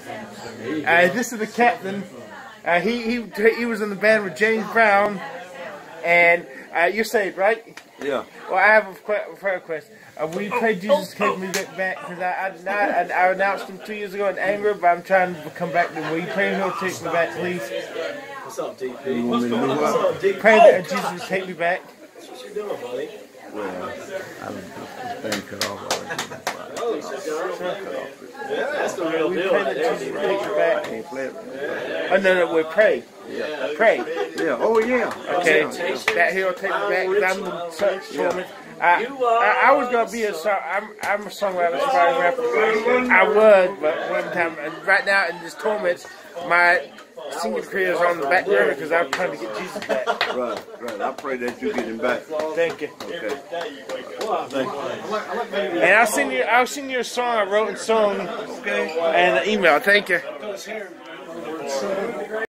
This is the captain. He was in the band with James Brown, and you're saved, right? Yeah. Well, I have a prayer request. Will you pray Jesus take me back? Because I announced him 2 years ago in anger, but I'm trying to come back. Will you pray he'll take me back, please? What's up, DP? You want me to do what? Pray that Jesus take me back. What you doing, buddy? Well, this thing cut off already. Yeah, that's the real We deal. pray that Jesus take me back. Can't play it. Oh, no, we pray. Yeah. Pray. Yeah. Oh, yeah. Okay, Yeah. that he'll take me back. 'Cause I'm the church torment. I was gonna be a song. I'm a songwriter, aspiring rapper. I would, but one time, and right now in this torment, my singing career is on the back burner because I'm trying to get Jesus back. Right. I pray that you get him back. Thank you. Okay. Thank you. And I'll sing you a song I wrote and sung, and an email. Thank you.